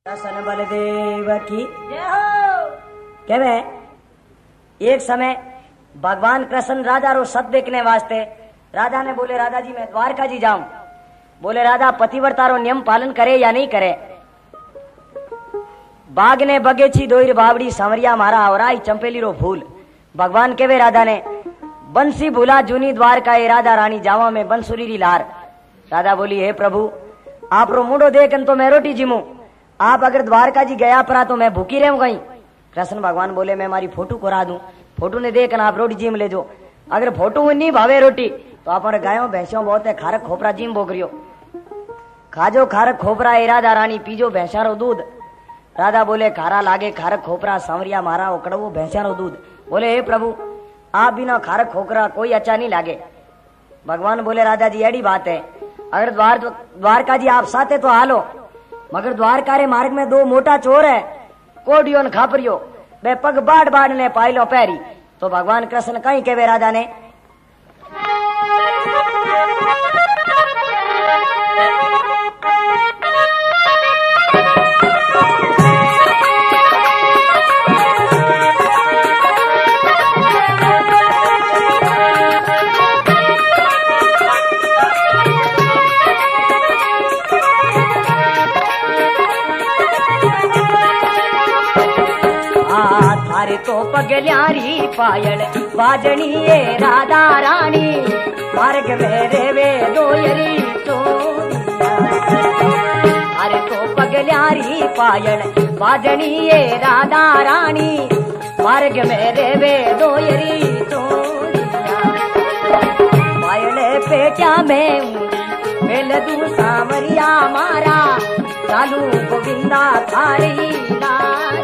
कृष्ण बलदेव की कहवे एक समय भगवान कृष्ण राजा रो सत देखने वास्ते राजा ने बोले, राजा जी मैं द्वारका जी जाऊं। बोले, राजा पतिव्रता रो नियम पालन करे या नहीं करे। बाग ने बगेची दोईर बावड़ी सांवरिया मारा और आई चंपेली रो फूल। भगवान केवे राजा ने, बंसी भूला जूनी द्वारका ए राजा रानी जावा में बंसुरी री लार। राजा बोली, हे प्रभु आप रो मुंडो देखन तो मैं रोटी जिमू, आप अगर द्वारका जी गया परा तो मैं भूखी रहूं गई। कृष्ण भगवान बोले, मैं मारी फोटो करा दूं, फोटो ने देखन आप रोटी जिम ले जो। अगर फोटो में नहीं भावे रोटी तो आप गायों भैंसों बहुत है, खारक खोपरा जिम बोकरियो खाजो खारक खोपरा ए राजा रानी पीजो भैंसा रो दूध। राजा बोले, खारा लागे खारक खोपरा सांवरिया मारा उकड़वो भैंसा रो दूध। बोले, हे प्रभु आप बिना खारक खोपरा कोई अच्छा नहीं लागे। भगवान बोले, राजा जी एडी बात है, अगर द्वारका जी आप साथे तो हालो, मगर द्वारका रे मार्ग में दो मोटा चोर है, कोडियो न खापरियो, बे पग बाढ़ बाढ़ ने पायलो पैरी। तो भगवान कृष्ण कहीं केवे राजा ने, थारे तो पगल्यारी पायल बाजनी ये राधा रानी, मार्ग में रेवे दोयरी चोरिया। थारे तो पगल्यारी पायल बाजनी ये राधा रानी, मार्ग में रेवे दोयरी चोरिया। पायल पेटा में मेल दू सांवरिया मारा, चालू गोविंदा थारी नारिया।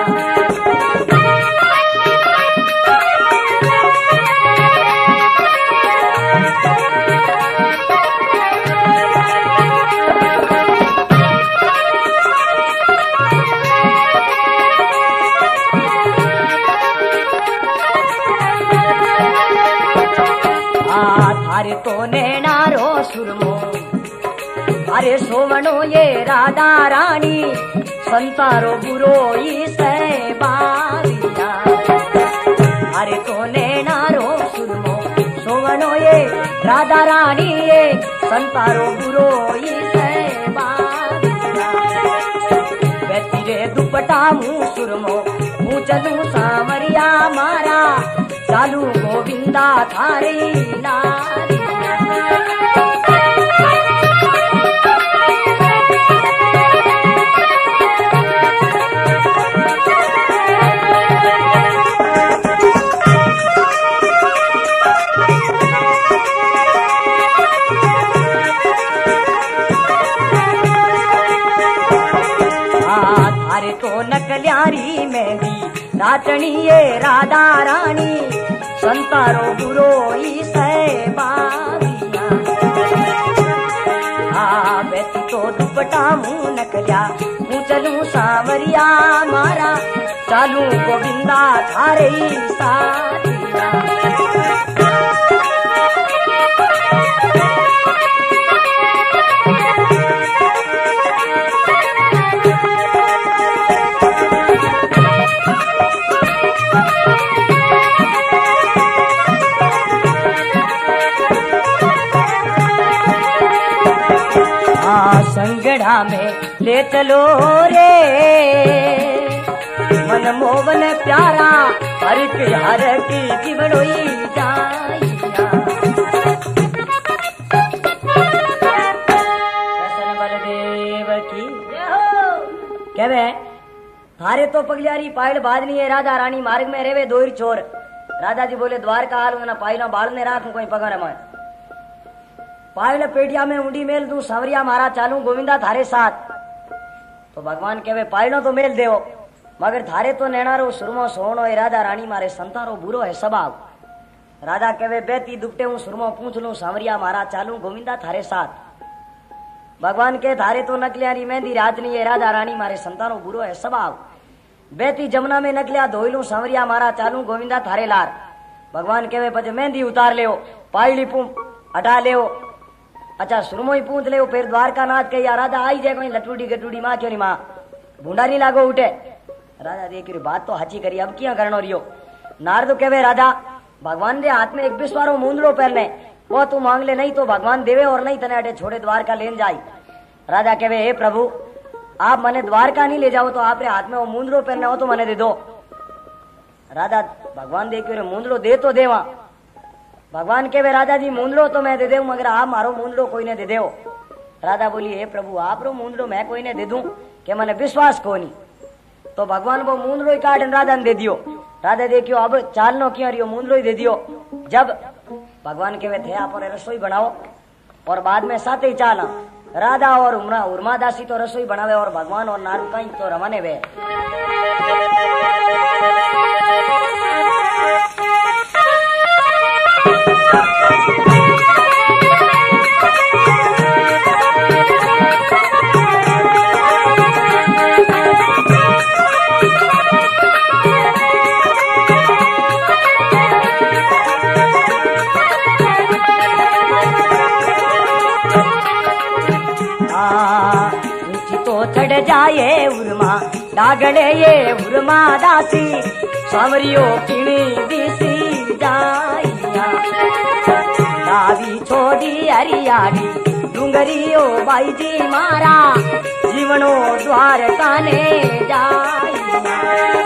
थारे तो नैनारो सुरमो, अरे सोवनो ये राधा रानी, संतारो बुरो से बारिया। अरे तो नैनारो सुरमो, सोवनो ये राधा रानी, ये संतारो बुरो से बारिया। बेतिरे दुपटा मुँह सुरमो, मुँह चलू सांवरिया मारा, चालू गोविंदा थारी नारिया। थारे तो नकल्यारी में भी नाचनी ये राधा रानी, संतारो बुरो से बारिया। बेटी तो दुपटा मुँह नकल्या, मुँह चलू सांवरिया मारा, चालू गोविंदा थारे साथिया। संगड़ा में ले चलो रे मन मोवन प्यारा, हर की जीवनोई जाइया। कृष्ण बलदेव की कहवे, थारे तो पगलियारी पायल बाजनी है राधा रानी, मार्ग में रेवे दोईर चोर। राजा जी बोले, द्वारका हाल ना पायलो बाल ने राखू कोई पगार में, पायल पेटिया में ऊंडी मेल दू सांवरिया मारा, चालू गोविंदा थारे साथ। तो भगवान कहवे, पायलो तो मेल देव, मगर थारे तो नैनारो सुरमो सोहनो ए राधा रानी, मारे संतारो बुरो है स्वभाव। राजा कहवे, बेती दुपटे हूँ सुरमो पूछ लू सांवरिया मारा, चालू गोविंदा थारे साथ। भगवान के, थारे तो नकलियारी मेहंदी राजनी ए राधा रानी, मारे संतारो बुरो है स्वभाव। बेती जमुना में नकलिया धोइलू सांवरिया मारा, चालू गोविंदा थारे लार। भगवान कहवे, पछ मेहंदी उतार ले, पायली पूम हटा ले, अच्छा सुरमो ही पूछ ले, फिर द्वारका नाथ कही राधा आई जाए कोई लटूडी गटूडी माँ क्यों नहीं माँ। भूंडा नहीं लागो उठे। राजा देख रही बात तो हाची करी, अब क्या करनो रियो। नारद कहवे राजा भगवान दे हाथ में एक बिस्वारो मूंदड़ो पहनने, वो तू मांग ले, नहीं तो भगवान देवे और नहीं तने अटे छोड़े द्वारका लेन जाई। राजा कहवे हे प्रभु आप मने द्वारका नहीं ले जाओ तो आपरे हाथ में वो मूंदड़ो पहनने हो तो मने दे दो। राजा भगवान देख के मूंदड़ो दे तो देवा। भगवान कहवे राजा जी मूंदड़ो तो मैं दे दे मगर आप मारो मूंदड़ो कोई ने दे दे। राजा बोली हे प्रभु आप रो मूंदड़ो मैं कोई ने दे दूं के मने विश्वास को नहीं। तो भगवान वो मूंदड़ो ही काट राजा ने दे दियो। राजा देखियो अब चालनो क्यों रियो, मूंदड़ो ही दे दियो। जब भगवान कहवे थे आप रसोई बनाओ और बाद में साथ ही चाला। राधा और उर्मादासी तो रसोई बनावे और भगवान और नारू कहीं तो रवाने वे। चढ़ जाए उर्मा डागड़े ये उर्मा दासी सावरियो किणी दिसी जाइया। दावी छोड़ी हरियाली डूंगरियो बाई जी मारा जीवनो द्वार काने जाइया।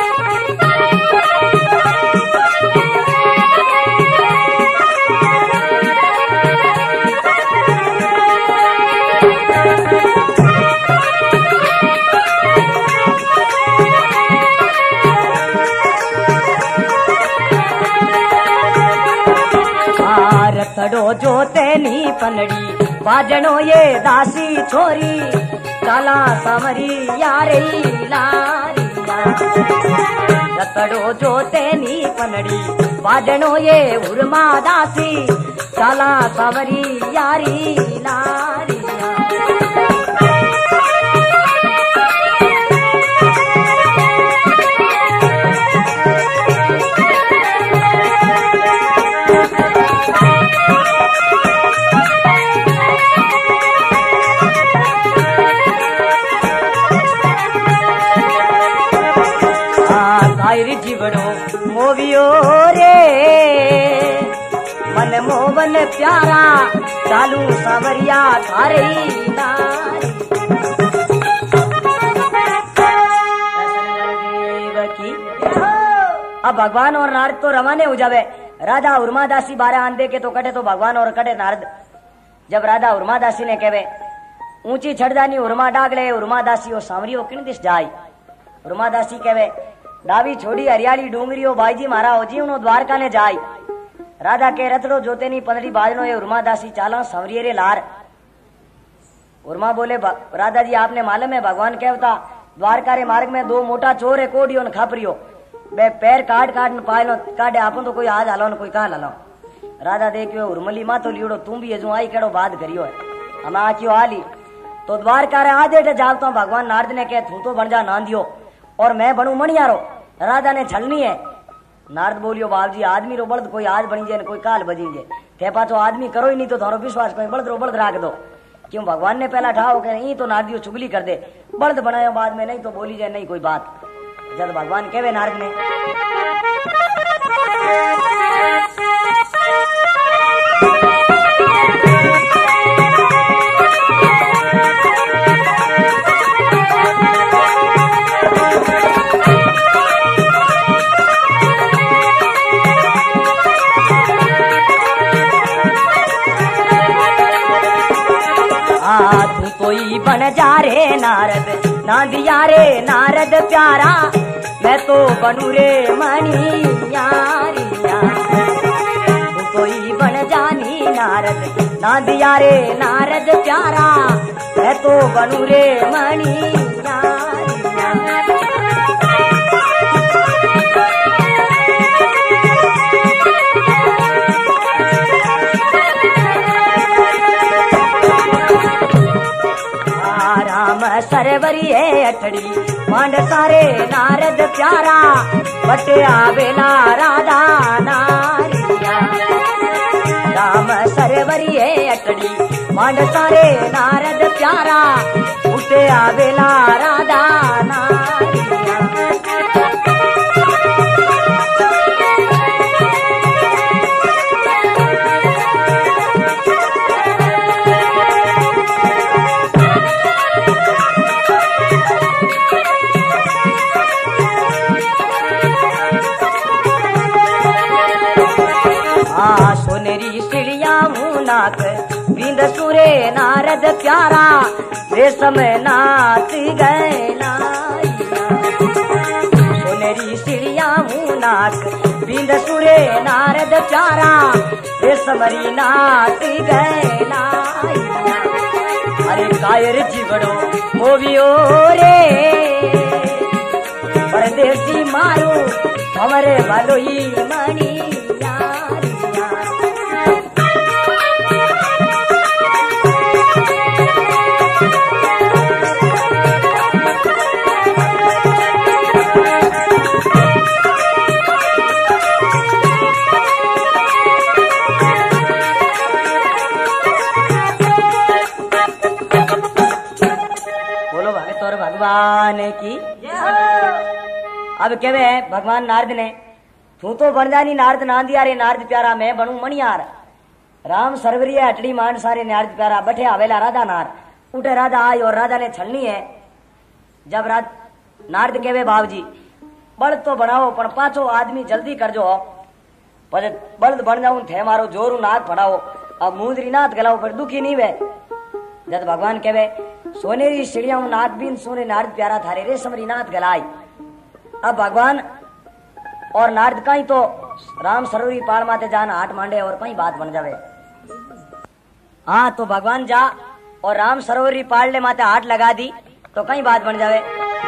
रतड़ो जोते नी पनड़ी बाजनो ये दासी छोरी काला समरी यारे लारिया। रतड़ो जोते नी पनड़ी बाजनो ये उर्मा दासी काला समरी यारी लारिया। जीवनो मोवियो रे मन मोवन प्यारा चालू सावरिया थारी नारी। अब भगवान और नारद तो रवाने हो जावे। राधा उर्मादासी 12 आंधे के तो कटे तो भगवान और कटे नारद। जब राधा उर्मादासी ने कहवे ऊंची छड़दानी उर्मा डागले उर्मादासी और सावरियो किन दिश जाई। उर्मादासी कहवे दावी छोड़ी हरियाली डूंगरियो भाईजी मारा हो जी उनो द्वारका ने जाई। राधा के रतड़ो जोते नी पंदड़ी बाजनो ये उर्मादासी चाला संवरिये रे लार। उर्मा बोले राधा जी आपने मालूम है भगवान कहता द्वारका रे मार्ग में 2 मोटा चोर है कोडियो न खापरियो बे पैर काट काट न पायलो काटे आपन तो कोई आज हालो न कोई कहां हालो। राधा देखियो उर्मली मा तो लियोड़ो तुम भी जो आई केड़ो बात करियो है हम आखियो आली। तो द्वारका रे आज एटे जावता भगवान नारद ने कहे तू तो बन जा नांदियो और मैं बनू मणियारो। राजा ने छलनी है। नारद बोलियो बाप जी आदमी रो बल्द कोई आज बनी जाए कोई काल बजी जाए थे पाचो आदमी करो ही नहीं तो थारो विश्वास कोई बल्द रो बल्द राख दो। क्यों भगवान ने पहला ठाओ के नहीं तो नारदियो चुगली कर दे बल्द बनायो बाद में नहीं तो बोली जाए नहीं कोई बात। जब भगवान कहवे नारद ने कोई बन जा रे नारद ना दिया रे नारद प्यारा मैं तो बनू रे मणियारिया। कोई बन जानी नारद ना दिया रे नारद प्यारा मैं तो बनू रे मणियारिया। सरवरी है अठड़ी मांड सारे नारद प्यारा बटे आवेला राधा नारिया। राम सरवरी है अठड़ी मांड सारे नारद प्यारा उठे आवेला राधा नारिया। नाक बिंद सुरे नारद प्यारा रेशम नाच गए सोनेरी चिड़िया नाक बिंद सुरे नारद प्यारा रेशमरी नाच गए अरे कायर जीवड़ो मोवियो रे परदेसी मारो हमरे भलोई मणि भगवान की। अब केवे भगवान नारद ने तू तो बन जानी नारद नांदिया रे नारद प्यारा मैं बनू मणियार राम सरवरिया हटड़ी मान सारे नारद प्यारा बैठे आवेला राधा नार उठे राधा आई और राधा ने छलनी है जब नारद केवे बाबूजी बल्द तो बनाओ पण पाछो आदमी जल्दी कर जो बल्द बन जाऊं थे मारो जोरू नाक फड़ाओ अब मुंदरी नाथ गलाओ पर दुखी नहीं वे जब भगवान केवे सोनेरी चिड़िया नाथ बीन सोने नारद प्यारा थारे रे समरी नाथ गलाई अब भगवान और नारद का ही तो राम सरोवरी पार माते जान हाट मांडे और कहीं बात बन जावे। हाँ तो भगवान जा और राम सरोवरी पार ले माते हाट लगा दी तो कहीं बात बन जावे।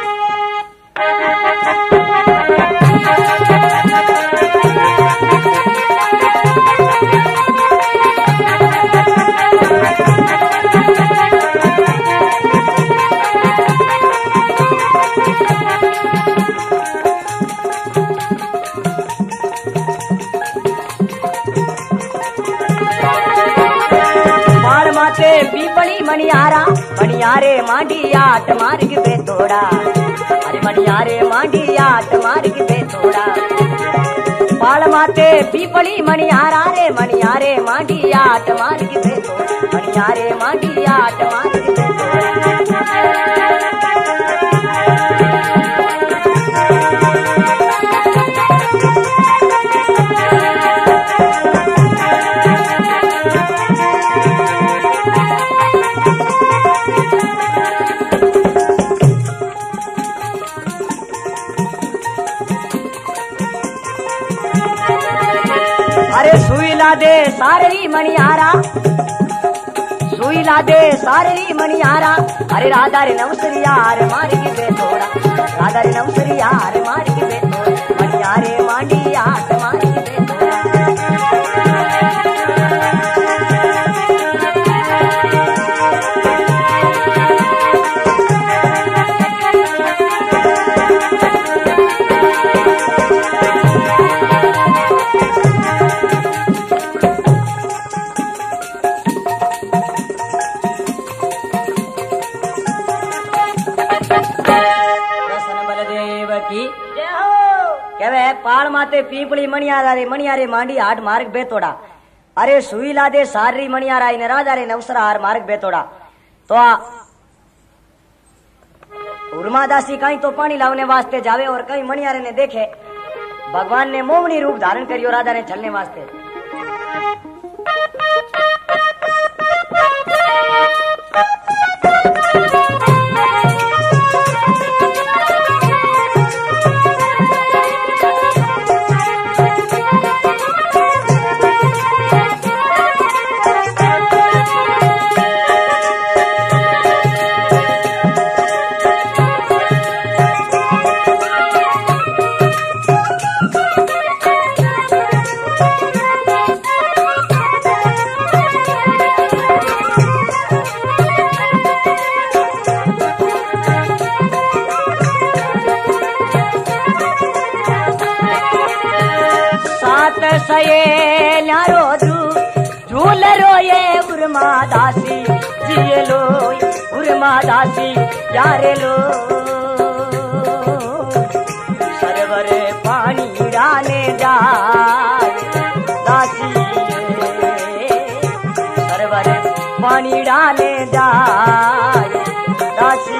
पीपली मणियारे मांडी आट मार्ग पे थोड़ा अरे मणियारे मांडी आट मार्ग पे थोड़ा पाल माते पीपली मणियारा रे मणियारे मांडी आट मार्ग पे थोड़ा मणियारे मांडी आट मार्ग पे दे साररी मणियारा सुई ला दे साररी मणियारा अरे राधा रे नवसरिया रे मार की बे थोड़ा राधा रे नवसरिया रे मार की बे थोड़ा मणियारे मांडी आट मार की बे थोड़ा पाल माते पीपली मणियारे मांडी हाट मार्ग बेतोड़ा अरे सुई ला दे सारी मणियारा ने राजा रे नवसरा हार मार्ग बेतोड़ा तो उर्मादासी कहीं तो पानी लावने वास्ते जावे और कहीं मणियारे ने देखे भगवान ने मोमनी रूप धारण करियो राजा ने छलने वास्ते उर्मादासी जिये लो उर्मादासी यारे लो सरवर पानी डाले जाए दासी सरवर पानी डाले जाए दासी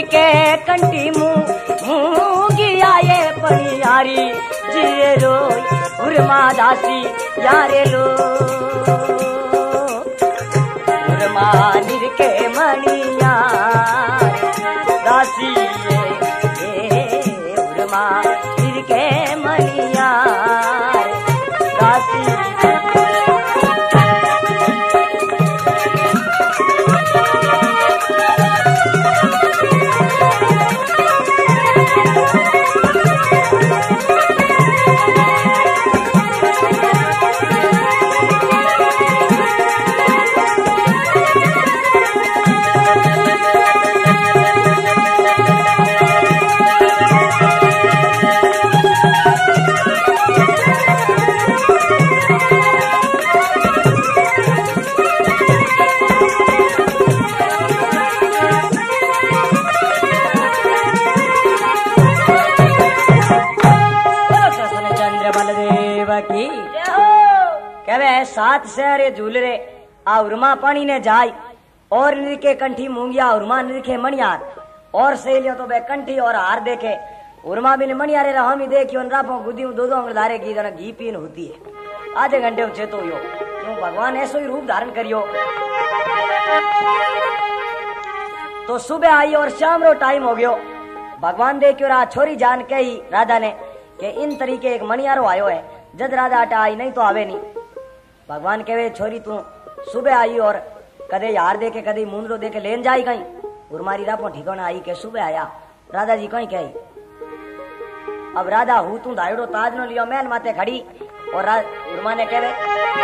के कंठी मूंगी आए पनियारी जिए रो उर्मा दासी यारे लो उर्मा निर के मणिया दासी उर्मा निर के मणिया दासी सात शहरे झूलरे आ उर्मा पानी ने जाय और निरके कंठी मूंगिया उर्मा निरखे मणियार और सहेलियों तो बे कंठी और हार देखे उर्मा भी मणियारे हम ही देखियो रापो गुदी दो दो अंगदारे की जना घी पीन होती है आधे घंटे में चेतो यो क्यों भगवान ऐसो ही रूप धारण करियो। तो सुबह आई और शाम रो टाइम हो गयो भगवान देखियो रा छोरी जान के ही राजा ने के इन तरीके एक मणियारो आयो है जद राजा हटा आई नहीं तो आवे नहीं। भगवान कहे छोरी तू सुबह आई और कदे यार देखे कदे मुंदरो देखे लेन जाई कहीं उर्मारी रापो ठिकाना आई के सुबह आया राधा जी कहीं कही अब राधा हूँ तू धायड़ो ताज नो लियो मैन माते खड़ी और उर्मा ने कहे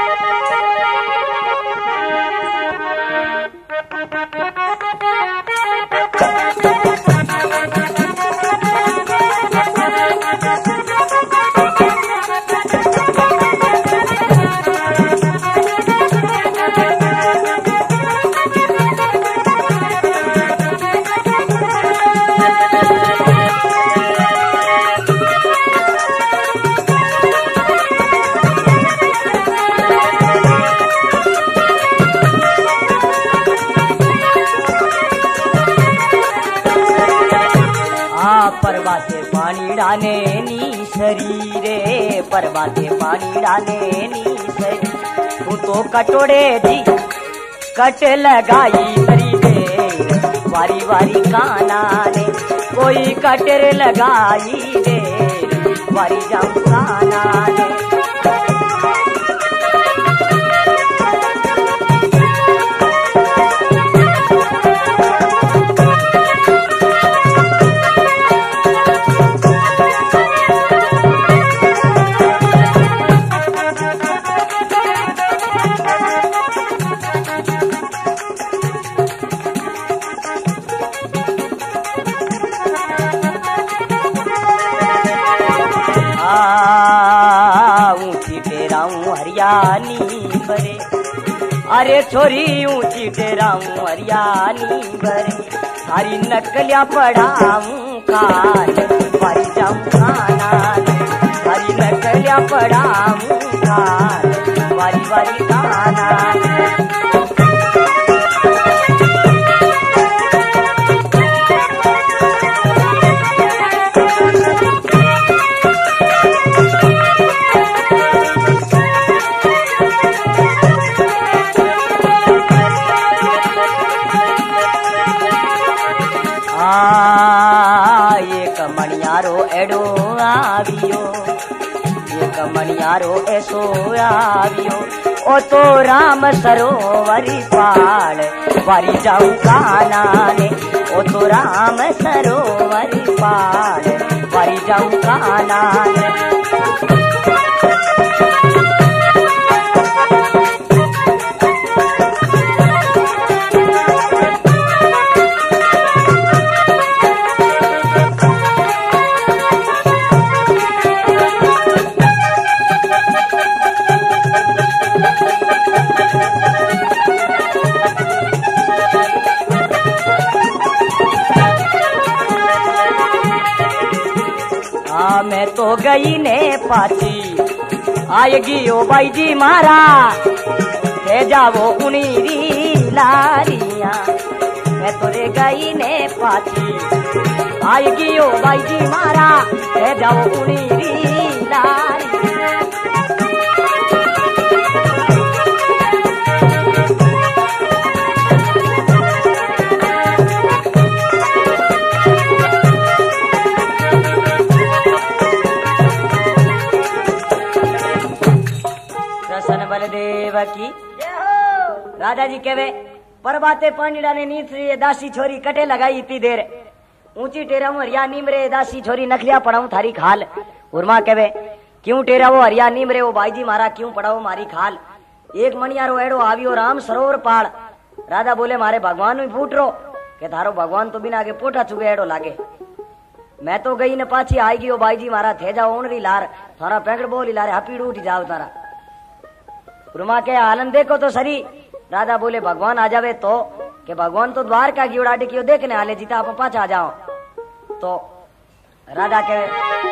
परवाते पानी डाले नी शरीरे परवाते पानी डाले नी शरीर तू तो कटोरे दी कट लगाई तरी दे वारी वारी काना ने कोई कटर लगाई दे वारी जाऊं काना ने बरे अरे छोरी ऊंची टेराऊं हरियाणी बरे सारी नकलिया पढ़ाऊं खान वारी जाऊं खाना सारी नकलिया पढ़ाऊं खान वारी वारी खाना एडो आवियो एक मणियारो ऐसो आवियो ओ तो राम सरोवरी पाल वारी जाऊं काना ने ओ तो राम सरोवरी पाल वारी जाऊं काना ने मैं तो गई ने पाची आएगी ओ भाई जी मारा ले जावो उनी री लारिया मैं तोरे गई ने पाची आएगी ओ भाई जी मारा है जाओ उड़ी लारी। बलदेव की राजा जी कहवे पर बाते पानीड़ा ने नीत दासी छोरी कटे लगाई इतनी देर ऊंची टेरा में हरिया नीम रे दासी छोरी नखलिया पड़ाऊ थारी खाल। उर्मा कहवे क्यों टेरा वो हरिया नीम रे वो भाई जी मारा क्यों पड़ाओ मारी खाल। एक मणियारो एड़ो आवियो राम सरोवर पाड़। राजा बोले मारे भगवान भी फूट रो के थारो भगवान तो बिना आगे पोटा चुगे एड़ो लागे। मैं तो गई न पाछी आएगी वो भाई जी मारा थे जाओ ओनरी लार थारा पैंकड़ बोली लारे हपीड़ उठ जाओ तारा। उर्मा के आनंद देखो तो सरी। राजा बोले भगवान आ जावे तो के भगवान तो द्वार का गियोड़ा टिकियो देखने आले जीता आप पाछा आ जाओ। तो राजा के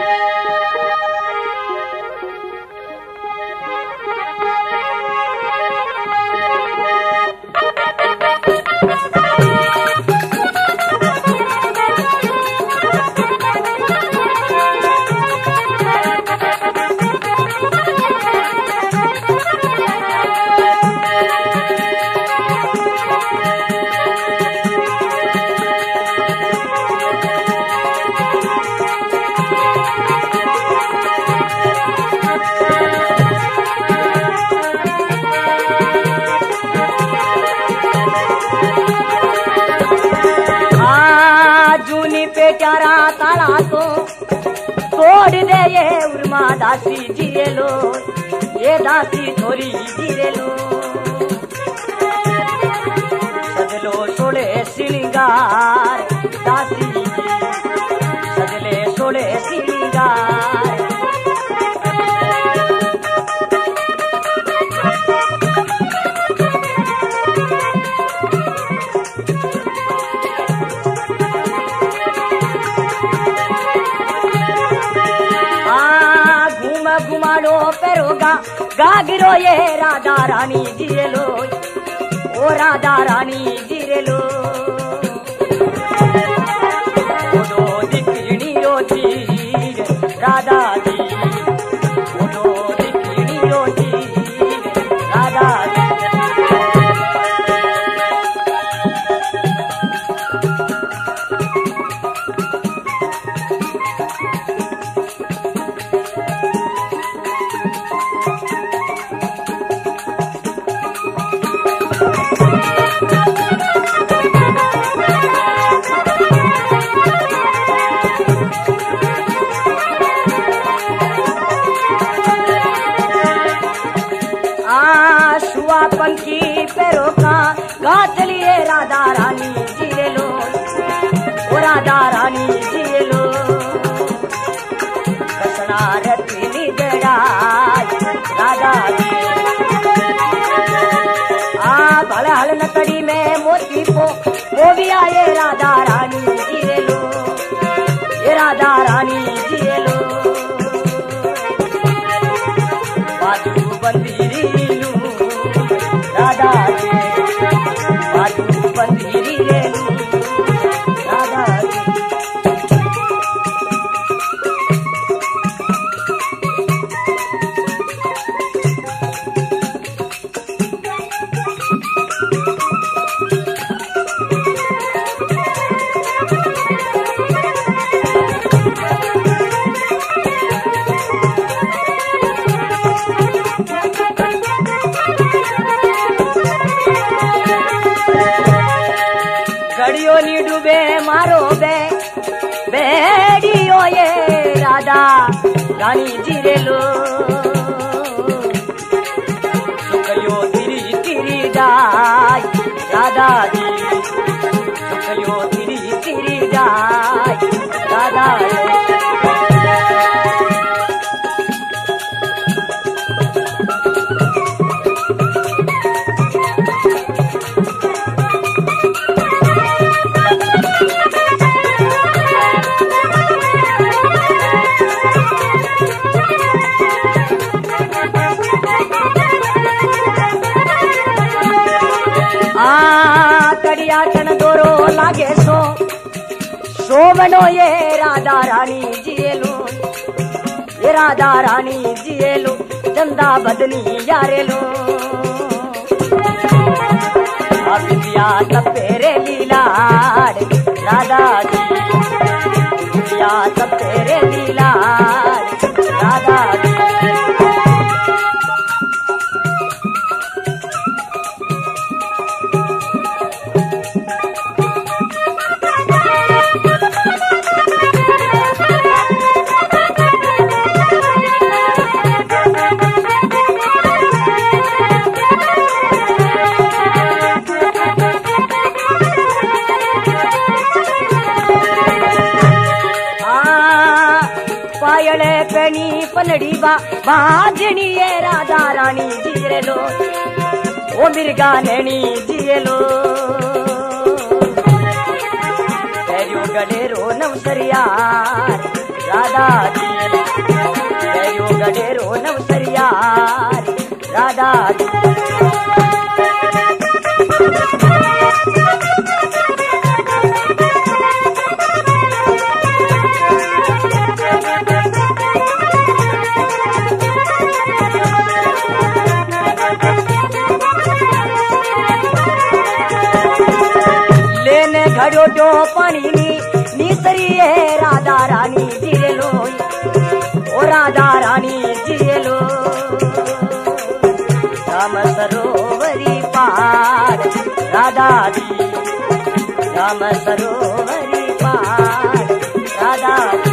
प्यारा तारा तो तोड़ दे ये उर्मा दासी जीरे लो ये दासी छोरी जीरे लो। सजलो सोले श्रृंगार दासी सजले सोले श्रृंगार। घुमाड़ो पेरोगा गागरो ये राधा रानी जीरे लो ओ राधा रानी जीरे लो। दो दिखनी रोटी राधा जी दो दिखनी रोटी राधा जी। पंखी पेरो का गाथ लिए राधा रानी जीरे लो ओ राधा रानी जीरे लो। कसना रत्नी जड़ाई राधा जी आ भले हल नकड़ी में मोती को वो भी आए राधा रानी जीरे लो ये राधा रानी जीरे लो। बाजू बंदी राधा जी बाजू बंदी रे राधा जी। घड़ियों डूबे मारो बेड़ियो ये राधा रानी जीरे लो। सुखयो तिरी तिरी जाय राधा जी सुखयो तिरी तिरी जाय राधा जी। कड़िया चन दोरो शोभनो ये राधा रानी जियेलो, ये राधा रानी जियेलो, चंदा बदनी यारेलो। बिटिया तपेरे लीलाड़ राधा जी, बिटिया तपेरे लीलाड़ राधा जी। पलड़ी बाजनी ये राधा रानी जियेलो, ओ मिर्गा नैनी जियेलो। तेरियो गडेरो नवसरियार राधा जी, तेरियो गडेरो नवसरियार राधा जी। घड़ो पानी नीसरी है राधा रानी जियेलो, ओ राधा रानी जियेलो। राम सरोवरी पार राधा जी, राम सरोवरी पार राधा जी।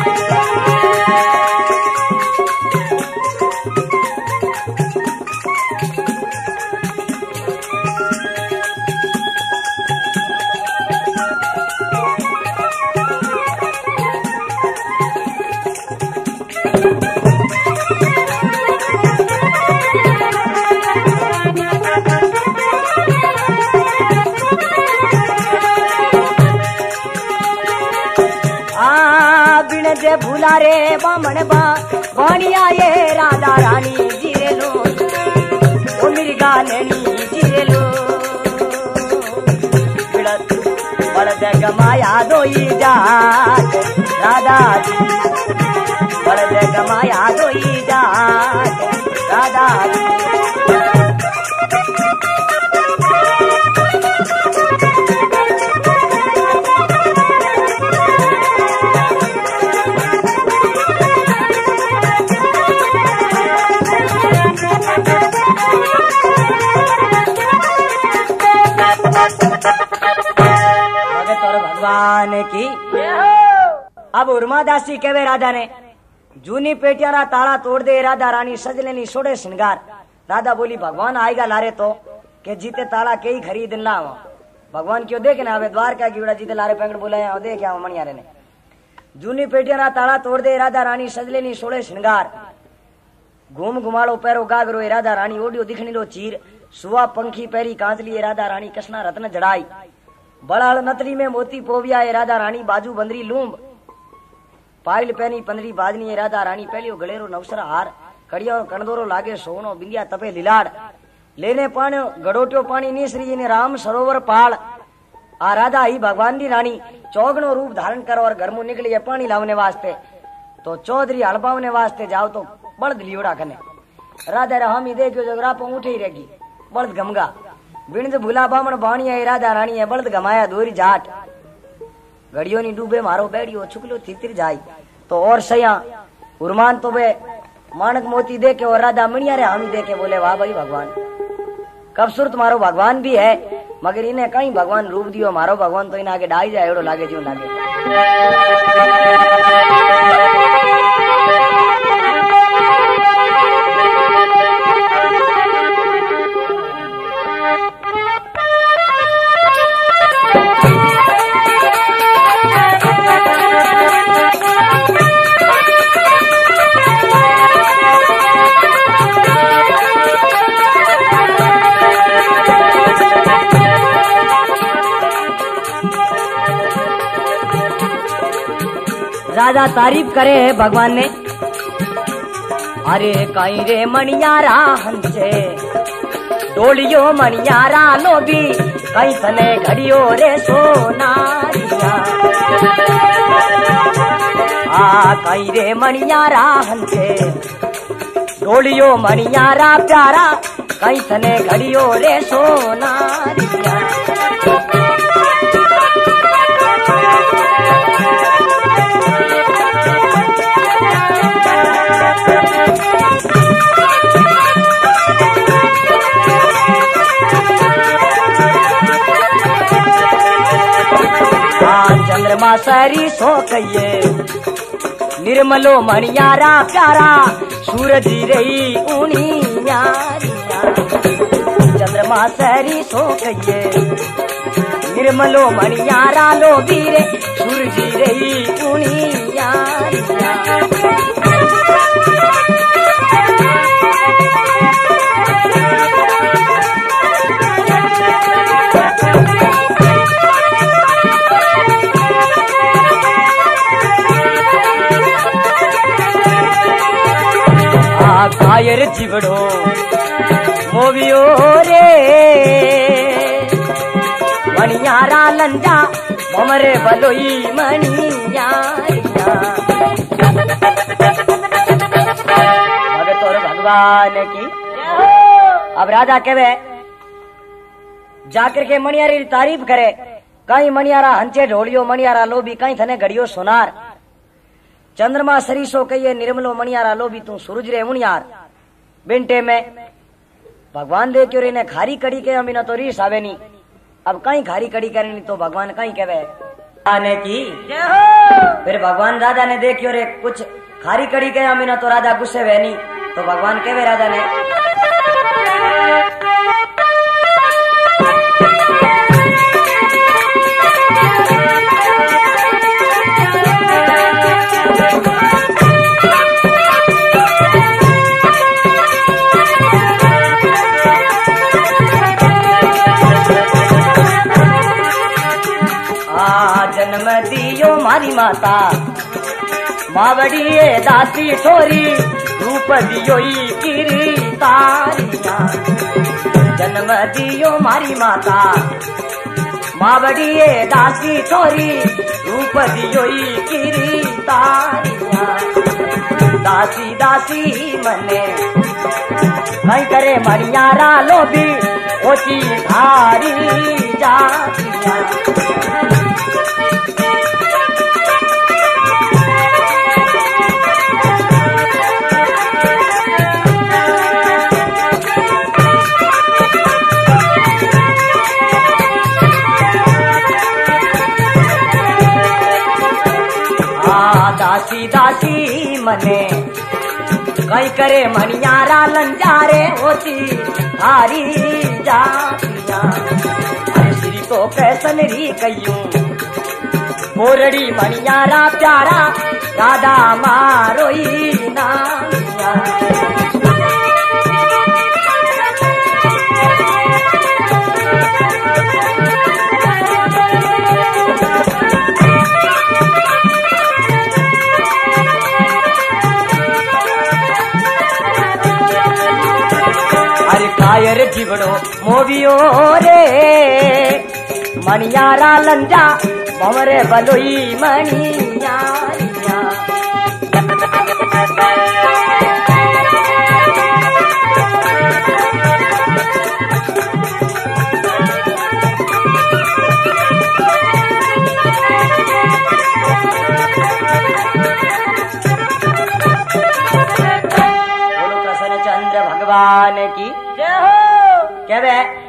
जे भूला रे बामण बाणिया ये राधा रानी जियेलो, ओ मिर्गा नैनी जियेलो। बड़द गमाया दोई जात राधा जी, बड़द गमाया दोई जात राधा जी। भगवान की अब उर्मादासी कहे राधा ने, जूनी पेटियारा ताला तोड़ दे राधा रानी सज लेनी सोड़े श्रृंगार। राधा बोली भगवान आएगा लारे तो के जीते ताला के ही खरीद ला। भगवान क्यों देखे ना, द्वारका की बड़ा जीते लारे पेंगड़ बोला देख क्या मणियारे ने। जूनी पेटियारा ताला तोड़ दे राधा रानी सज लेनी सोड़े श्रृंगार। घूम घुमाड़ो पैरो गागरो राधा रानी ओडियो दिखनी लो चीर। सुआ पंखी पैरी कांचली राधा रानी कृष्णा रत्न जड़ाई। बड़ाल नतरी में मोती पोविया राधा रानी बाजू बंदरी लूंब। पायल पैनी पंदरी बाजनी राधा रानी पहलियो गलेरो नवसर हार। कड़िया कणदोरो लागे सोनो बिंदिया तपे लीलाड़। लेने पानी गड़ोटियो पानी नीसरी ने राम सरोवर पाल। आ राधा ही भगवान दी रानी चौगनो रूप धारण कर और घर मुंह निकली है पानी लावने वास्ते। तो चौधरी हड़पावने वास्ते जाओ तो बड़द लियोड़ा कने। राधा राम ही देखियो जगरा पर उठे ही रहेगी बड़द गमगा। बिणद भूला बामण बाणिया राधा रानी है बड़द गमाया दोरी जाट। घड़ियों नी डूबे मारो बैडियो छुकलो थितिर जाई। तो और सया उर्मान तो बे मानक मोती दे के और राधा मणिया रे हामी दे के बोले वाह भाई भगवान खूबसूरत मारो भगवान भी है मगर इन्हें कहीं भगवान रूप दियो। मारो भगवान तो इन्हें आगे डाई जाए एड़ो लागे जो लागे। राजा तारीफ करे है भगवान ने। अरे कहीं रे मणियारा हंसे डोलियो मणियारा लोभी कहीं तने घड़ियो रे सोनारिया। कई रे मणियारा हंसे ढोलियो मणियारा प्यारा कई थने घड़ियो रे सोनारिया। चंद्रमा सरी सो कहिए निर्मलो मणियारा प्यारा सूरज रही ऊनी यारिया। चंद्रमा सरी सो कहिए निर्मलो मणियारा लो बीरे सूरज रही ऊनी यारिया। कायर चिवड़ो मोवियो रे मणियारा लंजा ममरे बलोई मणियारिया। भगत और भगवान की। अब राजा कहे जाकर के मणियारी की तारीफ करे कहीं मणियारा हंचे ढोलियो मणियारा लोभी कहीं थने घड़ियो सोनार। चंद्रमा सरीसो कहिए निर्मलो मणियारा लोभी तू सूरज रे मुनियार। बिंटे में भगवान देखियो रे ने खारी कड़ी के अमी न तो रीस आवे नी। अब कहीं खारी कड़ी करनी तो भगवान कहीं कहे आने की। फिर भगवान राजा ने देखियो रे कुछ खारी कड़ी के अमी न तो राजा गुस्से वे नी तो भगवान कहे राजा ने जन्म दियो मारी माता मावड़ी दासी छोरी रूप दियो किरी तारिया। जन्म दियो मारी माता मावड़ी दासी छोरी रूप दियो किरी तारिया। दासी दासी मने कहीं करे मणियारा लोभी ओची भारी जातिया। दासी दासी मने कई करे मणियारा लंजारे होती हारी जातिया। श्री तो कैसन री कयूं मोरड़ी मणियारा प्यारा राधा मारोई नामिया। कायर जीवड़ो मोवियो रे मणियारा लंजा ममरे बलोई मणियारिया। बोलो कृष्ण चंद्र भगवान की कहवे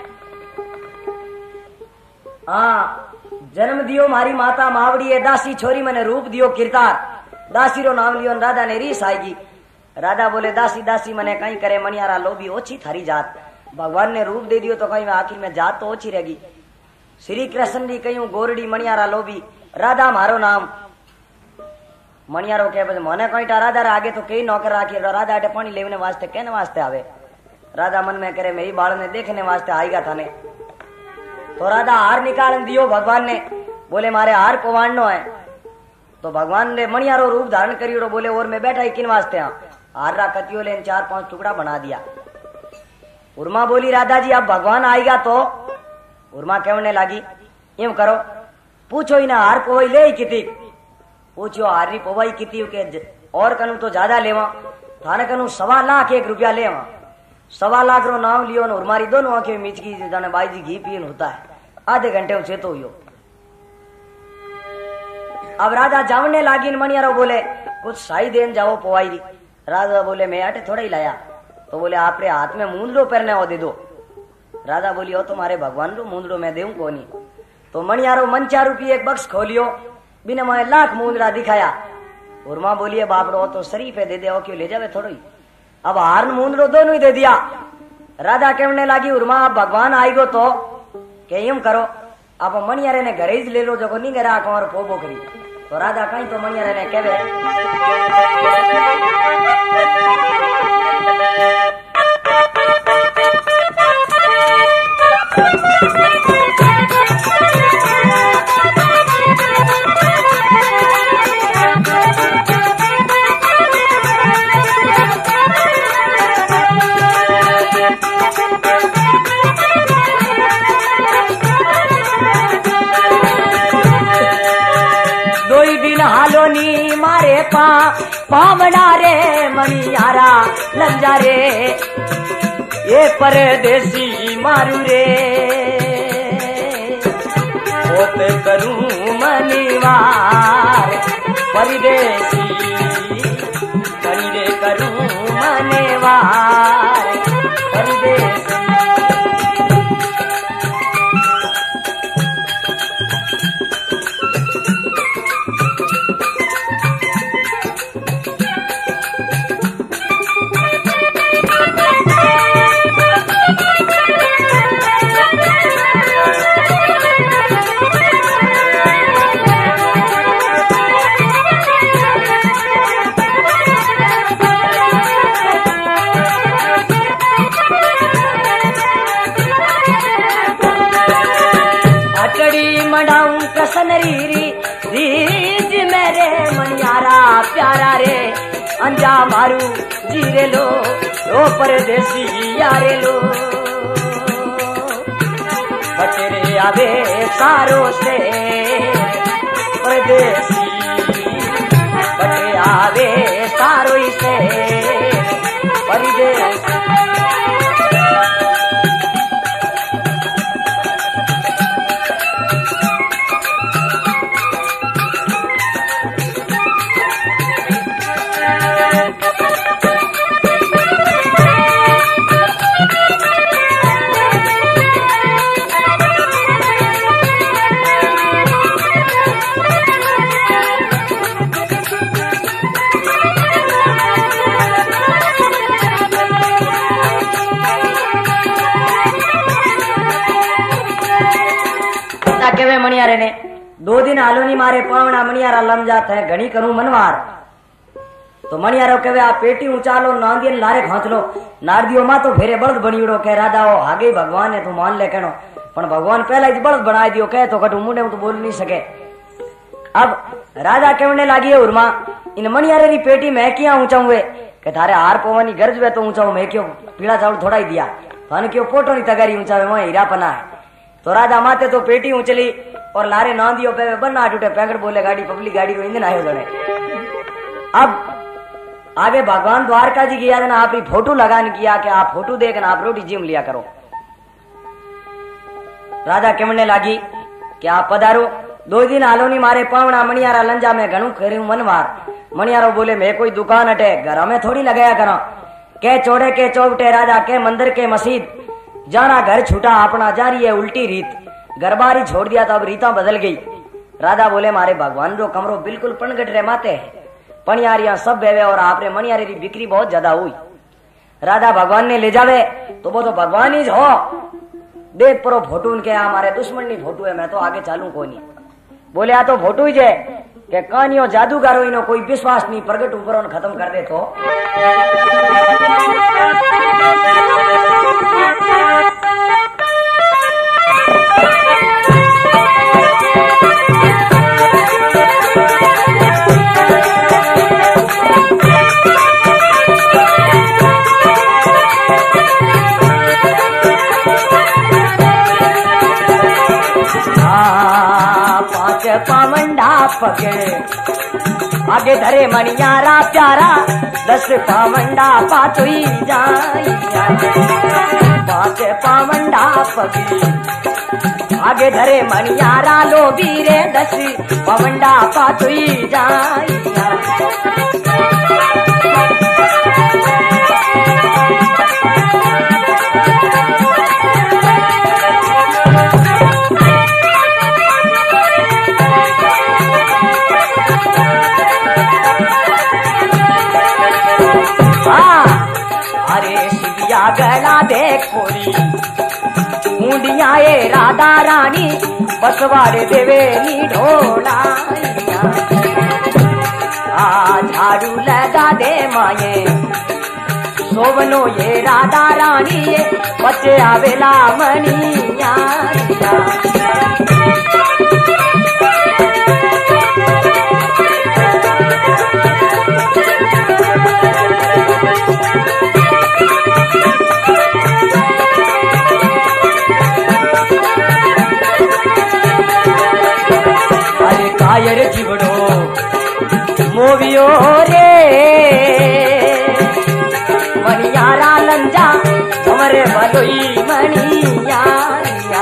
जन्म दियो मारी माता मावड़ी है दासी छोरी मैंने रूप दियो किरदार। दासी रो नाम लियो राजा ने रीस आएगी। राजा बोले दासी दासी मने कहीं करे मणियारा लोभी ओछी थारी जात। भगवान ने रूप दे दियो तो कहीं आखिर में जात तो ओछी रहेगी। श्री कृष्ण जी कहीं गोरडी मणियारा लोभी राधा मारो नाम मणियारो कहे मने कहीं राधा आगे तो कई नौकर राखी राधा अटे पानी लेने वास्ते कहने वास्ते आवे। राजा मन में करे मेरी बाल ने देखने वास्ते आएगा थाने। तो राजा हार निकाल दियो भगवान ने बोले मारे हार को वाणनो है। तो भगवान ने मणियारो रूप धारण करियो बोले और मैं बैठा ही किन वास्ते हार रा कतियो लेन 4-5 टुकड़ा बना दिया। उर्मा बोली राधा जी अब भगवान आएगा तो। उर्मा कहने लगी यूं करो पूछो ही ना हार को वही ले किती पूछो हारी पोवाई किती के और कनु तो ज्यादा लेवा थाने कनु 1.25 लाख रुपया लेवा 1.25 लाख रो नाम लियो और हमारी दोनों आंखें मिचकी जाने बाई जी घी पीन होता है आधे घंटे में चेतो हुई। अब राजा जावने लागी मणियारो बोले कुछ साई देन जाओ पोवाई री। राजा बोले मैं आटे थोड़ा ही लाया। तो बोले आपरे हाथ में मूंदड़ो पहनने हो दे दो। राजा बोली हो तुम्हारे भगवान रो मूंदड़ो मैं देऊं को नहीं। तो मणियारो मनचा रूपी एक बक्स खोलियो बिना मैं 1 लाख मूंदड़ा दिखाया और मां बोलिए बापड़ो तो शरीफ है दे दे क्यों ले जावे थोड़ी। अब हार मूंदड़ो दोनों ही दे दिया। राजा कहने लगी उर्मा भगवान आएगो तो के यूं करो अब मणियारे ने घरे ही ले लो जो नहीं गरा और पोबो करी। तो राजा कहीं तो मणियारे ने कहे हालोनी मारे पावड़ा रे मणियारा लंजा रे ये परदेसी मारू रे होते करूं मनीवार परदेसी करूं मनीवार परदेसी। रीज मेरे मनियारा प्यारा रे अंजा मारू जीरे लो ओ परदेसी यारे लो बचरे आवे सारो से परदेसी बचे आवे सारो से परदेसी। मणियारे ने 2 दिन आलोनी मारे पावना मणियारा लम जात है घणी करूं मनवार। तो मणियारो कहे आ पेटी ऊंचालो नांदियन लारे खांचलो नारदियो मा तो फेरे बळद बणीड़ो कह राजा हो आगे भगवान है तू मान ले कहनो पण भगवान पहला ही बळद बना दियो कहे तो कटू मुंडे तो बोल नहीं सके। अब राजा कहने लागी है उर्मा इन मणियारे री पेटी मैं क्या ऊंचाऊं वे के थारे हार पवनी गरज वे तो ऊंचाऊं मैं क्यों पीड़ा चावल थोड़ा ही दिया थाने क्यों पोटो नी तगारी ऊंचावे वहां हीरा पना है। तो राजा माते तो पेटी ऊंचली और लारे नांदियो पे बन्ना टूटे पैकेट बोले गाड़ी पब्लिक गाड़ी रो इंजन आयो जने। अब आगे भगवान द्वारका जी गया ना आप फोटो लगान किया कि आप फोटो देख आप रोटी जिम लिया करो। राजा कहने लागी कि आप पधारो 2 दिन आलोनी मारे पावना मणियारा लंजा में घणू करू मनवार। मणियारो बोले मैं कोई दुकान अटे घर में थोड़ी लगाया करा के चौड़े के चौबटे राजा के मंदिर के मस्जिद जाना घर छूटा अपना जा रही है उल्टी रीत गरबारी छोड़ दिया तो अब रीता बदल गई। राजा बोले मारे भगवान रो कमरो बिल्कुल पनगट रे माते है पनियारियां सब बेवे और आपरे मणियारी की बिक्री बहुत ज्यादा हुई। राजा भगवान ने ले जावे तो वो तो भगवान ही हो देख परो फोटो उनके हमारे दुश्मन नी फोटो है मैं तो आगे चालू को नहीं बोले आ तो फोटो ही जे के कहानियों जादूगारो इनो कोई विश्वास नहीं प्रगट ऊपर खत्म कर दे तो पावंडा पके आगे धरे मणियारा प्यारा 10 पावंडा पातोई जाई 5 पावंडा पगी आगे धरे मणियारा लोभी रे 10 पावंडा पातोई जाई गला देख कोरी मुंडिया ए राधा रानी बसवाड़े देवे नी ढोला झाड़ू लगा दे माये सोवनो ये राधा रानी ये बच्चे आवेला मणिया कायर जीवड़ो मोवियो रे मणियारा लंजा हमारे भलोई मणियारिया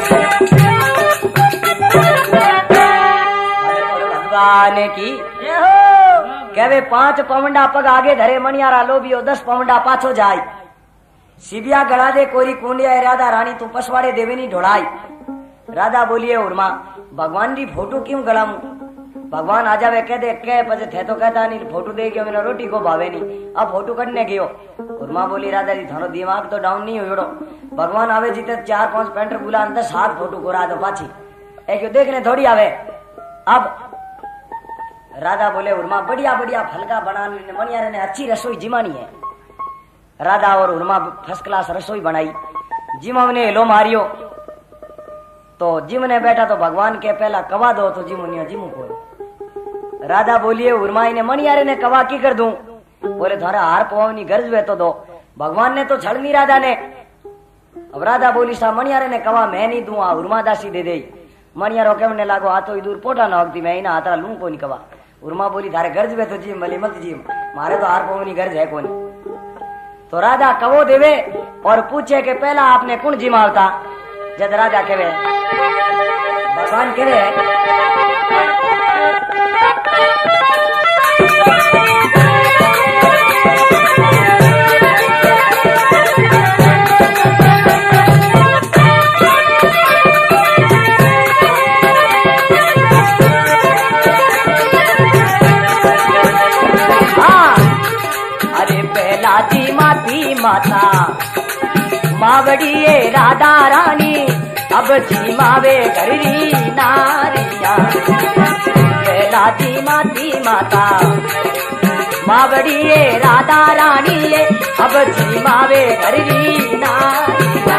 भगवान की कहवे 5 पवंडा पग आगे धरे मणियारा लोभियो 10 पवंडा पाछो जाय सिबिया गड़ा दे कोरी कुंडिया राधा रानी तू पसवाड़े देवेनी ढोड़ाई राधा बोलिए उर्मा भगवान की फोटो क्यों गलामू भगवान आ जावे कह दे कह पचे थे तो कहता नहीं फोटो दे गयो मेरा रोटी को भावे नहीं अब फोटो कटने गयो उर्मा बोली राधा जी थारो दिमाग तो डाउन नहीं हुयो भगवान आवे जीते 4-5 पेंटर बुला 10 हाथ फोटो को राधा पाछी एक देखने थोड़ी आवे अब राधा बोले उर्मा बढ़िया बढ़िया फलका बनाने मणियारे ने अच्छी रसोई जिमानी है राधा और उर्मा फर्स्ट क्लास रसोई बनाई जिमा ने हेलो मारियो तो जिम ने बैठा तो भगवान के पहला कवा दो तो जिमू को राधा बोलिए उर्माई ने मणियारे ने कवा की कर दूं बोले थारा हार पवानी गर्ज वे तो दो भगवान ने तो छड़ नहीं राधा ने अब राधा बोली सा मणियारे ने कवा मैं नहीं दूं उर्मा दासी दे दे मणियारो कहने लागो आ तो दूर पोटा ना होती मैं इना हाथरा लूं को नहीं कवा उर्मा बोली थारे गर्ज वे तो जिम भले मत जिम मारे तो हार पवानी गर्ज है कोनी तो राधा कवो देवे और पूछे के पहला आपने कौन जिमावता जद राजा कहे भगवान कहे अरे पहला जी माती माता मावड़ी ये राधा रानी अब जीमावे घरी नारिया राधी माती माता मावड़ी ये राधा रानी ये अब जीमावे घरी नारिया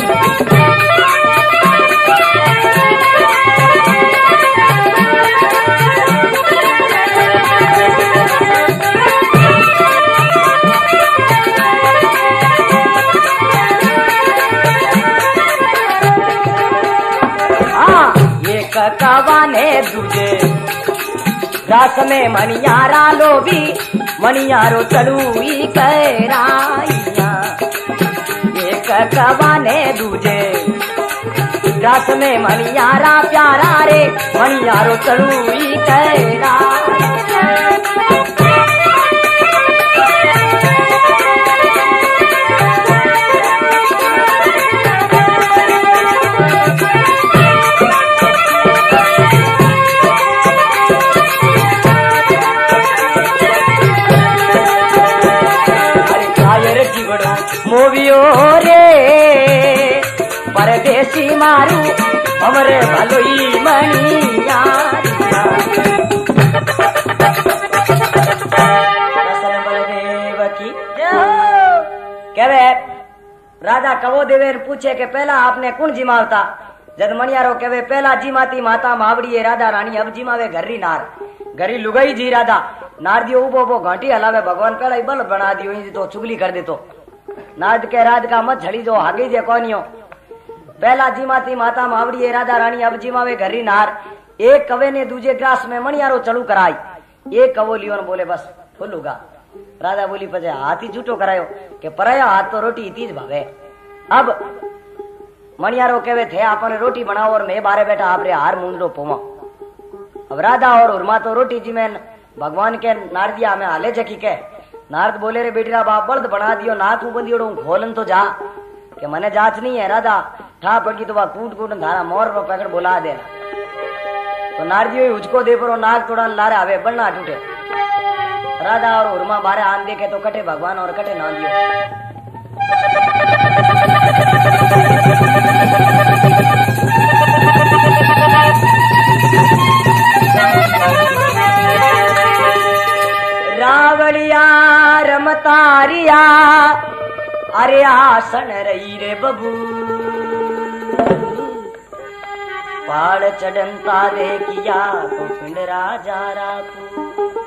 कवाने दूजे रास में मणियारा लोभी मणियारो चलूई कहराइया एक कवाने दूजे रास में मणियारा प्यारा रे मणियारो चलूई कहराइया मोवियो रे परदेसी मारू हमरे भलोई मणिया बलदेव की कहवे राजा कवो देवे पूछे के पहला आपने कौन जिमावता जद मणियारो कहवे पहला जिमाती माता मावड़ी राधा रानी अब जिमावे घरी नार घरी लुगाई जी राधा नार दियो उबो उबो घंटी हलावे भगवान पहला ही बल बना दियो तो चुगली कर दे तो नाद के राज का मत झड़ी जो हागी जे कोनियो पहला जिमाती माता मावड़ी राधा रानी अब जिमावे घरी नार एक कवे ने दूजे ग्रास में मणियारो चलू कराई एक कवो लियो ने बोले बस फुल होगा। राधा बोली पचे हाथ ही झूठो करायो के पराया हाथ तो रोटी इतनी ज भावे। अब मणियारो कहवे थे आपने रोटी बनाओ और मैं बारे बैठा आपरे हार मूंदो पोवा। अब राधा और उर्मा तो रोटी जी में भगवान के नारदिया में हाले जकी के नारद बोले रे बेटीरा बाप बल्द बना दियो नाक मुंह बंदियोड़ो खोलन तो जा के मने जांच नहीं है। राधा ठा पड़गी तो वह कूट कूट धारा मोर रो पकड़ बोला दे तो नारदियो उचको दे पर नाक तोड़ा लारे आवे बनना टूटे। राधा और उर्मा बारे आन देखे तो कटे भगवान और कटे नांदियो। रावड़िया रमतारिया अरे आसन रही रे बबू पाड़ चढ़नता देखिया तो पिंड राजा रापू।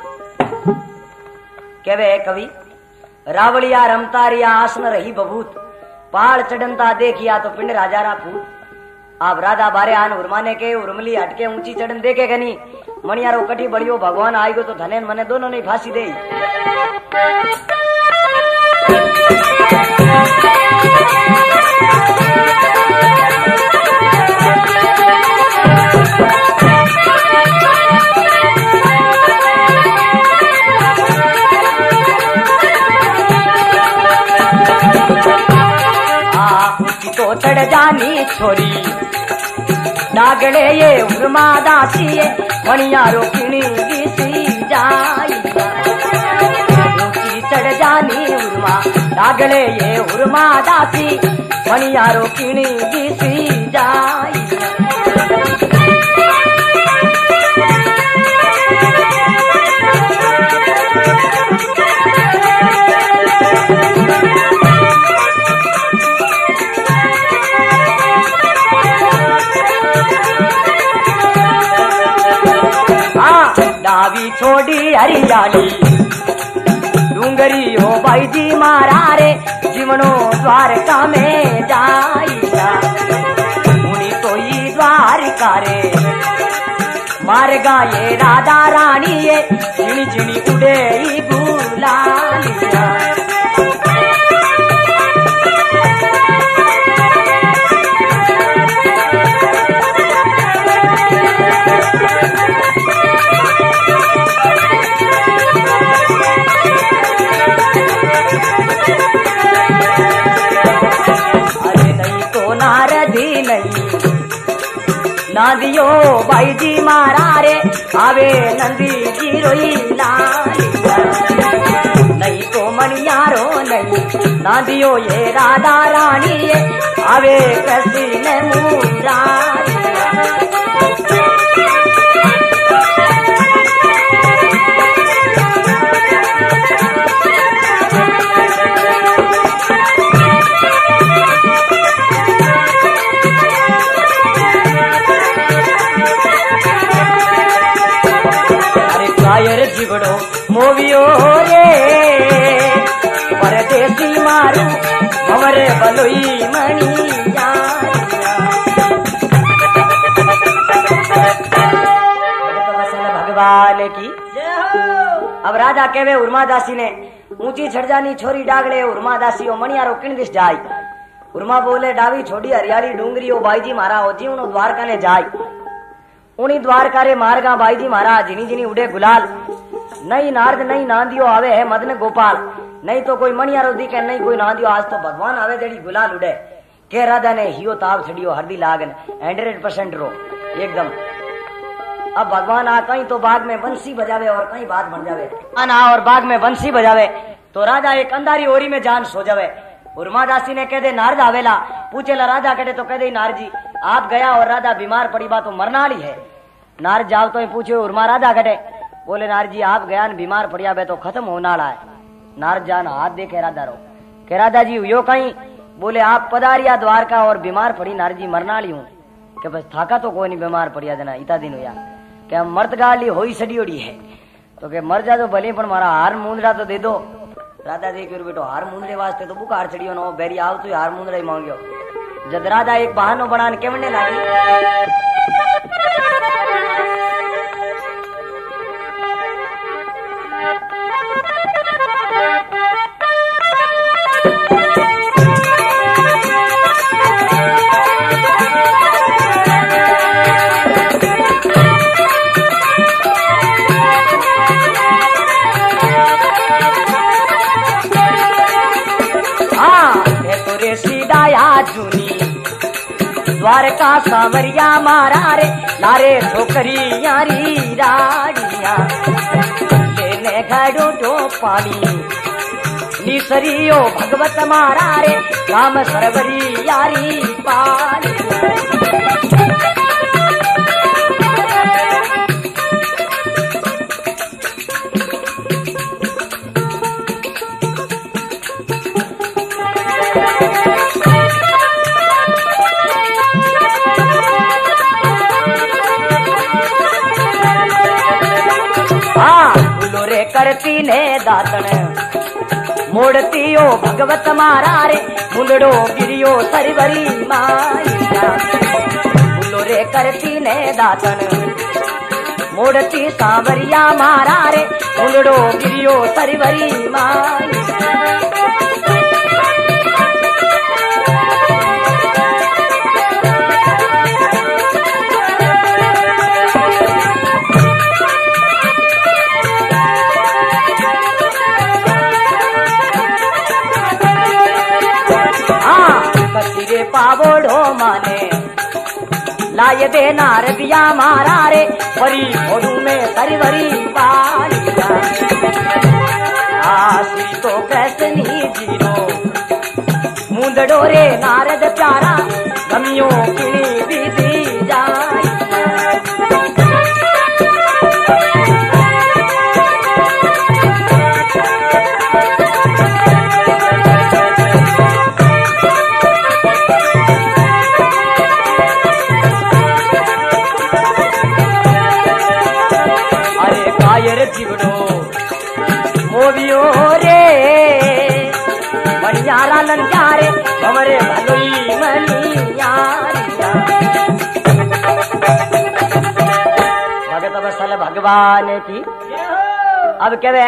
कहवे कवि रावड़िया रमतारिया आसन रही बबूत पाड़ चढ़नता देखिया तो पिंड राजा रापूत। आप राधा बारे आन उर्माने के उर्मली हटके ऊंची चढ़न देखे गनी मणियारो कटी बड़ियो भगवान आई गो तो धने मने दोनों ने फांसी दे। तो चढ़ जानी छोरी डागड़े ये उर्मा दासी मणियारो किणी सी जाई ऊंची चढ़ जानी उर्मा डागड़े ये उर्मा दासी मणियारो किणी सी जाई। डावी छोड़ी हरियाली डूंगरी हो भाई जी मारा रे जीवनो द्वारका में जाइया मुनि तो ही द्वारिका रे मार गाये राधा रानी ये चिनी चिनी उड़े ही गुलालिया। नादियो भाई जी मारा रे आवे नंदी जी रोई लालिया नहीं तो मणियारो नहीं नादियो ये राधा रानी ये आवे कैसी ने मुरारिया। जीवड़ो मोवियो रे परदेसी मारू हमरे बलोई मणि भगवान की। अब राजा कहवे उर्मा दासी ने ऊंची छड़जानी छोरी डागड़े उर्मा दासी ओ मणियारो किन दिस जाय। उर्मा बोले डावी छोड़ी हरियाली डूंगरी ओ बाईजी मारा हो जी उनो द्वारका ने जाय उनी द्वारका रे मारगा बाईजी महाराज जिनी जिनी उड़े गुलाल नहीं नारद नहीं नांदियो आवे है मदन गोपाल नहीं तो कोई मणियारो दिखे नहीं कोई नांदियो आज तो भगवान आवे जड़ी गुलाल उड़े के राधा ने हियो ताव छड़ियो हरदी लागन 100% रो एकदम। अब भगवान आ कहीं तो बाग में बंसी बजावे और कहीं बात बन जावे आना और बाग में बंसी बजावे तो राजा एक अंधारी ओरी में जान सो जावे। उर्मा दासी ने कह दे नारद आवेला पूछेला राजा कहे तो कह दे नारद जी आप गया और राधा बीमार पड़ी बात तो मरना वाली है। नारद जाओ तो पूछे उर्मा राधा कटे बोले नारद जी आप गया बीमार पड़िया बे तो खत्म होने वाला है। नारद जान हाथ देखे राधा रो के राधा जी यो कहीं बोले आप पधारिया द्वारका और बीमार पड़ी नारद जी मरना वाली हूँ के बस थाका तो कोई नहीं बीमार पड़िया देना इतना दिन हुआ के हम मर्द गाली हो ही सड़ी है तो के मर जा तो भले पर मारा हार मूंदड़ा तो दे दो। राधा देख बेटो हार मूंदड़े वास्ते तो बुखार चढ़ियो नो बेरी आओ तो हार मूंदड़ा ही मांगियो। जद राधा एक बहानो बनाने केवने लागी द्वारका सांवरिया मारा रे लारे छोकरी यारी राड़िया लेने घड़ो तो पानी निसरियो भगवत मारा रे राम सरवरी यारी पाली करती ने दातन मोड़ती ओ भगवत मारा रे मुंडो गिरियो सरवरी माया बोलो रे करती ने दातन मोड़ती सांवरिया मारा रे मुंडो गिरियो सरवरी माया पावोड़ो माने लाए दे नारदिया मारा रे परी भोरू में सरवरी पालिया आसी तो कैसनी जीरो मुंदड़ो रे नारद प्यारा गमियों किणी बीती जाए मोवियो रे मनियारा लंजारे हमारे भलोई मनियारिया भगत बसल भगवान की अब कहवे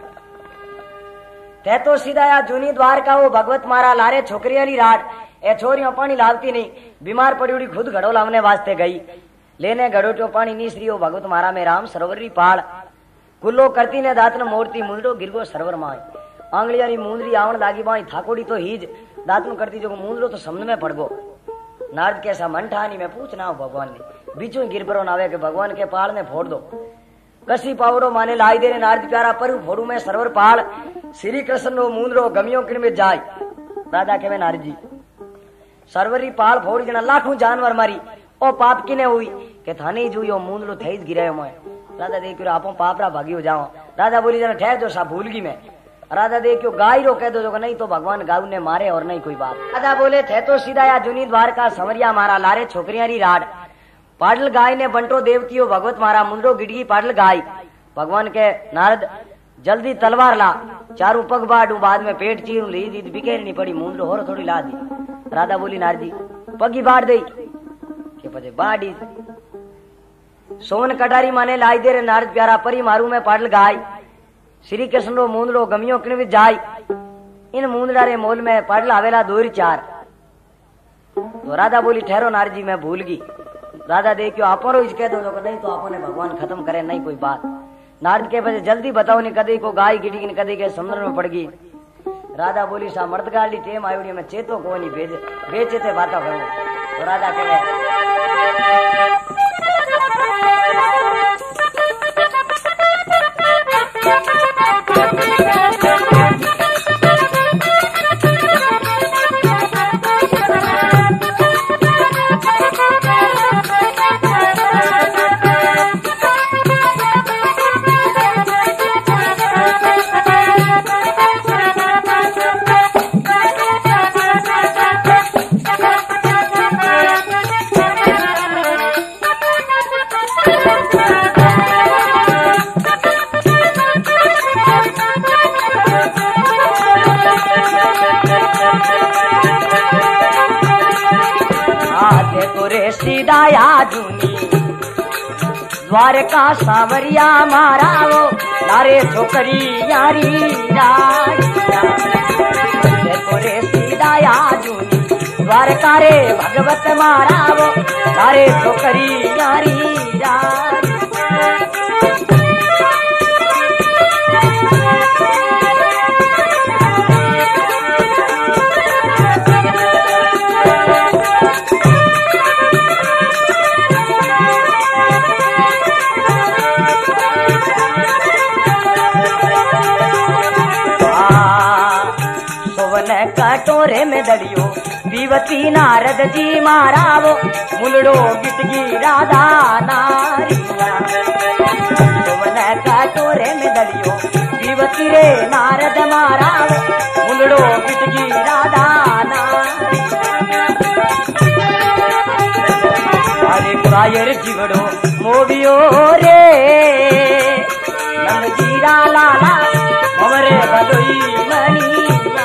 ते तो सीधा या जूनी द्वार का वो भगवत मारा लारे छोकरी वाली रात ए छोरियों पानी लावती नहीं बीमार पड़ी उड़ी खुद घड़ो लावने वास्ते गई लेने घड़ो चो पानी नीसरी हो भगवत मारा में राम सरोवरी पहाड़ कुल्लो करती ने दातन मोड़ती मुंडो गिरगो सरवर माई आंगलियारी मुंदरी आवण लागी बाई थाकोड़ी तो हीज दातन करती जो मुंदरो तो समझ में पड़ गो नारद कैसा मन ठानी में पूछना हो भगवान ने बीचों गिर परो नावे के भगवान के पहाड़ ने फोड़ दो कसी पावड़ो माने लाई दे नारद प्यारा पर फोड़ू में सरवर पहाड़ श्री कृष्ण रो मुंदरो गमियों किन में जाय राजा के नारद जी सरवरी पहाड़ फोड़ी जना लाखों जानवर मारी ओ पाप किने हुई के थाने ही जुयो मुंदरो थईज गिरायो मैं राजा देखियो आपो पापरा भागी हो जाओ राजा बोली जना ठहर जो सा भूलगी मैं राजा देखियो गाय रो कह दो जो नहीं तो भगवान गाऊ ने मारे और नहीं कोई बात राजा बोले थे तो सीधा या जूनी द्वारका संवरिया मारा लारे छोकरियारी राड पाडल गाय ने बंटो देवतियो भगवत मारा मुंडो गिड़गी पाडल गाय भगवान के नारद जल्दी तलवार ला चारू पग बाडू बाद में पेट चीरू ली दी बिखेर नहीं पड़ी मुंडो होर थोड़ी ला दी राधा बोली नारद जी पगी बाढ़ दई के पछे बाड़ी सोन कटारी माने लाई दे रे नारद प्यारा परी मारू में पाडल गाय श्री कृष्ण रो मुंदड़ो गमियों किन में जाय इन मुंदड़ा रे मोल में पाडल आवेला दूर चार तो राधा बोली ठहरो नारद जी मैं भूल गई राधा देखियो आपो रो कह दो नहीं तो आपो ने भगवान खत्म करे नहीं कोई बात नारद के बजे जल्दी बताओ नहीं कदे को गाय गिटी ने कदे के समुद्र में पड़ गई राधा बोली सा मर्द गाली टेम आयोड़ी में चेतो को नहीं भेजे बेचेते बाता करो तो राधा कहे सीधाया जूनी द्वारका सांवरिया मारा वो लारे छोकरी यारी रे सीधाया जूनी द्वारका रे भगवत मारा वो लारे छोकरी यारी कटोरे में दलियो पीवती नारद जी मारावो मुंडो गिटगी राधा नारिया सोवन कटोरे में दलियो पीवती रे नारद मारावो मुंडो गिटगी राधा नारिया अरे कायर जीवड़ो मोबियो रे नंद जीरा लाला हमरे बलोई मनिया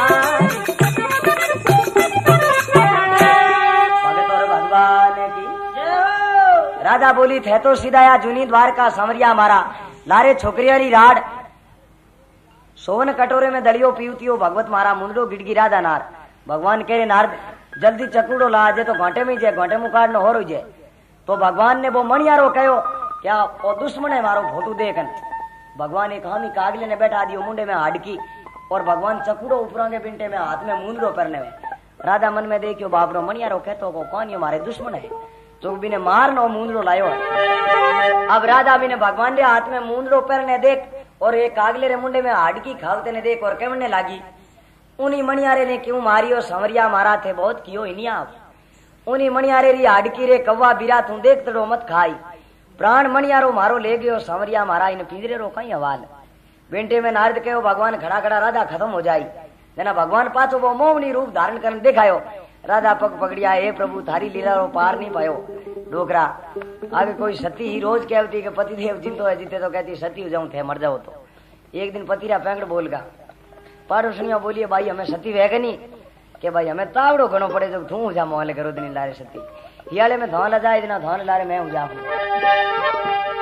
भगवान की राधा बोली थे तो सीधाया जूनी द्वारका संवरिया मारा लारे छोकरियारी राड सोवन कटोरे में दलियो पीवतियो भगवत मारा मुंडो गिड़गी राधा नार भगवान कह रहे नारद जल्दी चकूड़ो ला जे तो घंटे में जे घंटे मुकाड़ न हो रही जे तो भगवान ने वो मणियारो कहो क्या वो दुश्मन है मारो फोटो देखन भगवान एक हामी कागले ने बैठा दियो मुंडे में हाडकी और भगवान चकूड़ो ऊपरांगे पिंटे में हाथ में मुंदरो पहने में राधा मन में देखियो बापरो मणियारो कहतो को कौन ये मारे दुश्मन है तो भी ने मारनो मुंदरो लायो अब राधा भी ने भगवान रे हाथ में मुंदरो पहने देख और एक कागले रे मुंडे में हाडकी खावते ने देख और कहने लागी उन्हीं मणियारे ने क्यों मारियो संवरिया मारा थे बहुत कियो इनिया उन्हीं मणियारे री हाडकी रे कव्वा बिरा तू देख तड़ो मत खाई प्राण मणियारो मारो ले गयो संवरिया मारा इन पिंजरे रो कई हवाल बेंटे में नारद कहो भगवान खड़ा खड़ा राधा खत्म हो जाई जना भगवान पाछो वो मोहनी रूप धारण कर देखायो राधा पग पकड़िया हे प्रभु थारी लीला रो पार नहीं पायो डोकरा आगे कोई सती ही रोज कहती कि पतिदेव जिंदो है जीते तो कहती सती हो जाऊं थे मर जाओ तो एक दिन पतिरा पैंगड़ बोल गा पाड़ोसनिया बोलिए भाई हमें सती है नहीं के भाई हमें तावड़ो घणो पड़े जो तू जा मोहले करो दिन लारे सती हियाले में धौन जाए इतना धौन लारे मैं हूँ जा